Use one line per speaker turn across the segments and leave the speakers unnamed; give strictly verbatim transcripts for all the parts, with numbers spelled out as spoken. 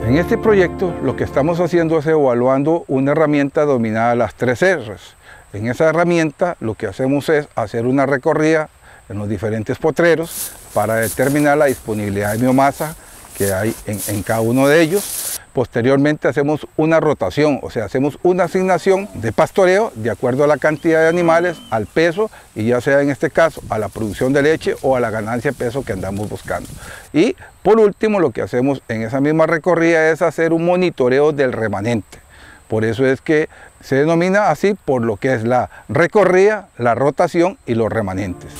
En este proyecto lo que estamos haciendo es evaluando una herramienta denominada las tres erres. En esa herramienta lo que hacemos es hacer una recorrida en los diferentes potreros para determinar la disponibilidad de biomasa que hay en, en cada uno de ellos. Posteriormente hacemos una rotación, o sea, hacemos una asignación de pastoreo de acuerdo a la cantidad de animales, al peso, y ya sea en este caso a la producción de leche o a la ganancia de peso que andamos buscando. Y por último, lo que hacemos en esa misma recorrida es hacer un monitoreo del remanente. Por eso es que se denomina así por lo que es la recorrida, la rotación y los remanentes.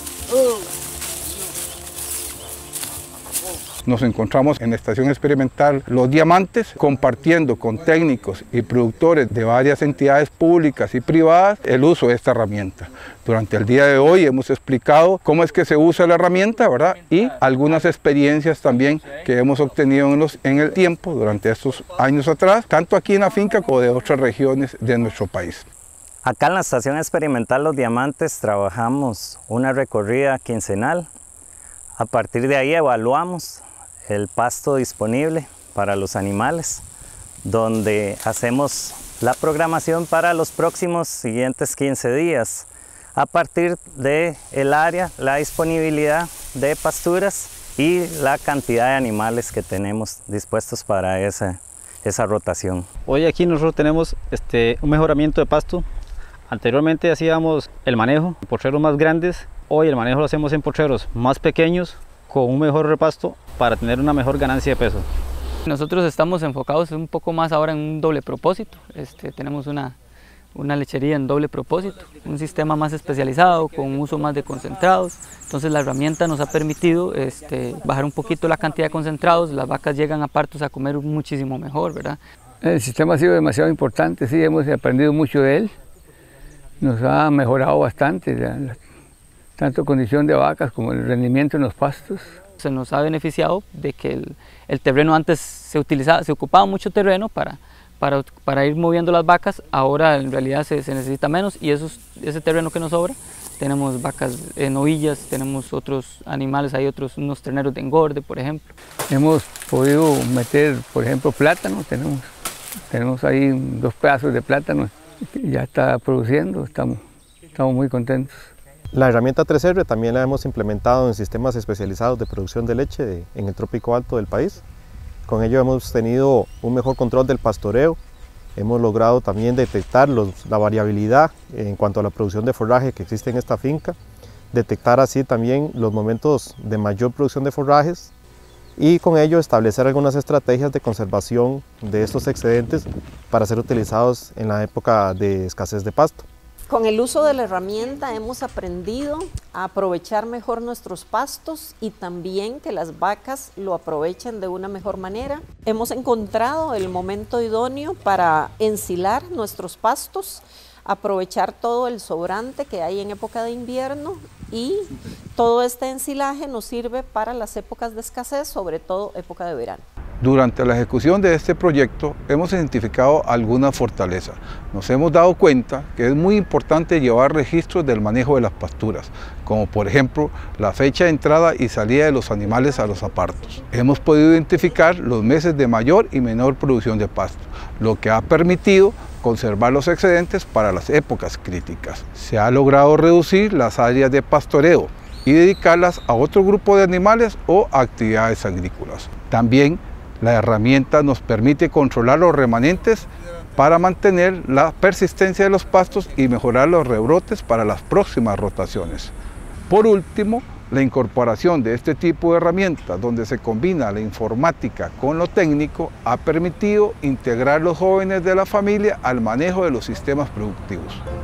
Nos encontramos en la estación experimental Los Diamantes, compartiendo con técnicos y productores de varias entidades públicas y privadas el uso de esta herramienta. Durante el día de hoy hemos explicado cómo es que se usa la herramienta, ¿verdad? Y algunas experiencias también que hemos obtenido en, los, en el tiempo, durante estos años atrás, tanto aquí en la finca como de otras regiones de nuestro país.
Acá en la estación experimental Los Diamantes trabajamos una recorrida quincenal. A partir de ahí evaluamos el pasto disponible para los animales, donde hacemos la programación para los próximos siguientes quince días, a partir del área, la disponibilidad de pasturas y la cantidad de animales que tenemos dispuestos para esa, esa rotación.
Hoy aquí nosotros tenemos este, un mejoramiento de pasto. Anteriormente hacíamos el manejo en potreros más grandes, hoy el manejo lo hacemos en potreros más pequeños, con un mejor repasto para tener una mejor ganancia de peso.
Nosotros estamos enfocados un poco más ahora en un doble propósito. Este, tenemos una, una lechería en doble propósito, un sistema más especializado, con un uso más de concentrados. Entonces la herramienta nos ha permitido este, bajar un poquito la cantidad de concentrados. Las vacas llegan a partos a comer muchísimo mejor, ¿verdad?
El sistema ha sido demasiado importante, sí, hemos aprendido mucho de él. Nos ha mejorado bastante, la, la, tanto condición de vacas como el rendimiento en los pastos.
Se nos ha beneficiado de que el, el terreno antes se utilizaba, se ocupaba mucho terreno para, para, para ir moviendo las vacas, ahora en realidad se, se necesita menos, y esos, ese terreno que nos sobra, tenemos vacas en novillas, tenemos otros animales, hay otros, unos terneros de engorde, por ejemplo.
Hemos podido meter, por ejemplo, plátano, tenemos, tenemos ahí dos pedazos de plátano que ya está produciendo, estamos, estamos muy contentos.
La herramienta tres erre también la hemos implementado en sistemas especializados de producción de leche de, en el trópico alto del país. Con ello hemos tenido un mejor control del pastoreo, hemos logrado también detectar los, la variabilidad en cuanto a la producción de forraje que existe en esta finca, detectar así también los momentos de mayor producción de forrajes y con ello establecer algunas estrategias de conservación de estos excedentes para ser utilizados en la época de escasez de pasto.
Con el uso de la herramienta hemos aprendido a aprovechar mejor nuestros pastos y también que las vacas lo aprovechen de una mejor manera. Hemos encontrado el momento idóneo para ensilar nuestros pastos, aprovechar todo el sobrante que hay en época de invierno, y todo este ensilaje nos sirve para las épocas de escasez, sobre todo época de verano.
Durante la ejecución de este proyecto hemos identificado algunas fortalezas. Nos hemos dado cuenta que es muy importante llevar registros del manejo de las pasturas, como por ejemplo la fecha de entrada y salida de los animales a los apartos. Hemos podido identificar los meses de mayor y menor producción de pasto, lo que ha permitido conservar los excedentes para las épocas críticas. Se ha logrado reducir las áreas de pastoreo y dedicarlas a otro grupo de animales o actividades agrícolas. También la herramienta nos permite controlar los remanentes para mantener la persistencia de los pastos y mejorar los rebrotes para las próximas rotaciones. Por último, la incorporación de este tipo de herramientas, donde se combina la informática con lo técnico, ha permitido integrar a los jóvenes de la familia al manejo de los sistemas productivos.